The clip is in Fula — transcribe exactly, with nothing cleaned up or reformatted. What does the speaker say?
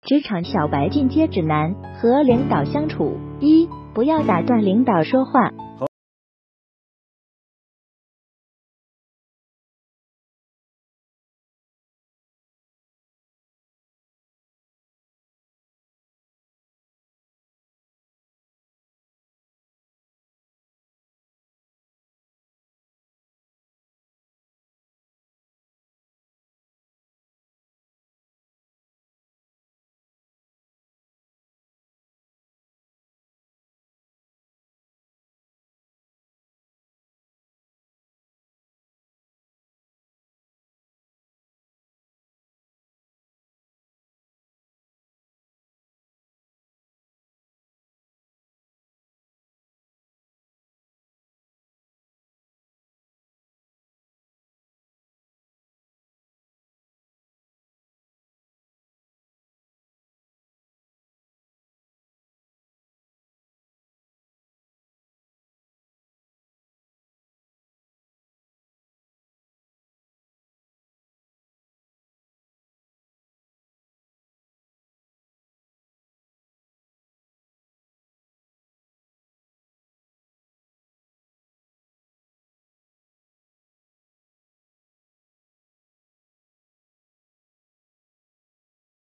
职场小白进阶指南：和领导相处。一、不要打断领导说话。